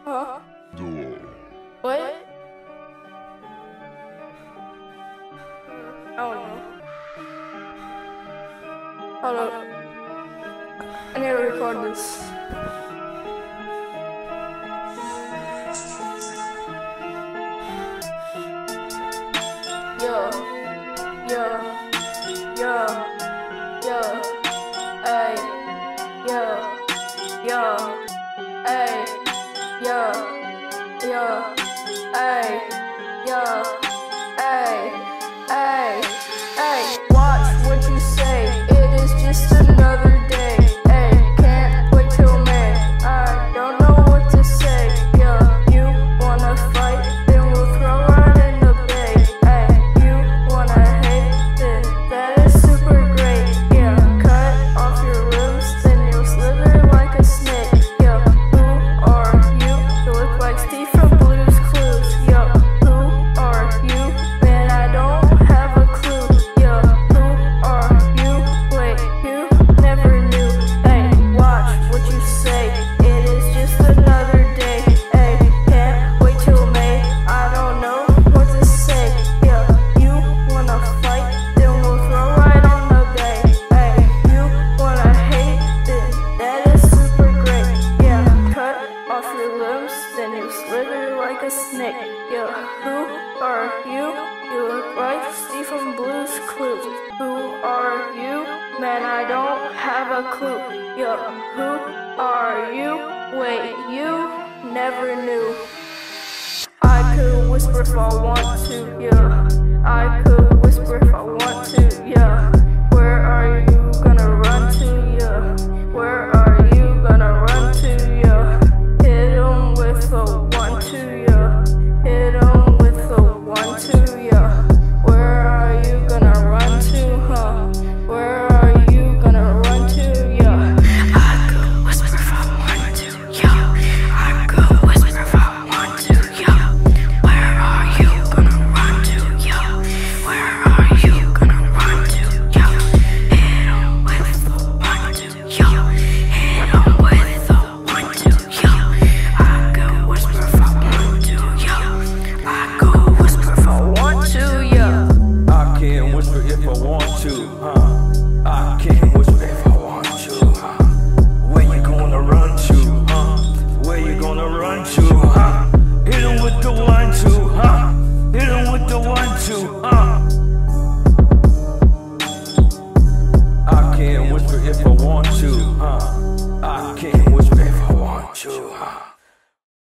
Huh? Duo. What? I don't know. Hold up. I need to record this. Yo, ay, ay, watch what you say, it is just another day, ay, can't wait till May, I don't know what to say, yeah, you wanna fight, then we'll throw right in the bay, ay, you wanna hate, then that is super great, yeah, cut off your limbs, then you'll slither like a snake, yeah, who are you? You look like Steve from Blue's Clues, yeah, who are you? Man, I don't have a clue, yeah, who are you? Wait, you never knew, hey, watch what you say, it is just another day, hey, can't wait till May, I don't know what to say, yeah, you wanna fight, then we'll throw right on the bay, hey, you wanna hate, then that is super great, yeah, cut off your limbs, then you slither like a snake, yeah, who are you? You look like Steve from Blue's Clues, who are you? Man, I don't have a clue, yeah, who are you? Wait, you never knew. I could whisper if I want to, yeah, I could whisper if I want to, yeah, where are you gonna run to, yeah, where are you gonna run to, yeah, hit 'em with a 1-2, yeah, hit 'em with a 1-2, yeah, where are you gonna run to, huh, where are you gonna run to, yeah, I could whisper if I want to, yeah, I could whisper if I want to, yeah, where are you gonna run to, yeah, where are you gonna run to, yeah, hit 'em with a 1-2, yeah, hit 'em with a 1-2, yeah, I could whisper if I want to, yeah, I could whisper if I want to, yeah. I can whisper if I want to, I can whisper if I want to, where you gonna run to, where you gonna run to, hit 'em with the 1-2, hit 'em with the 1-2, I can whisper if I want to,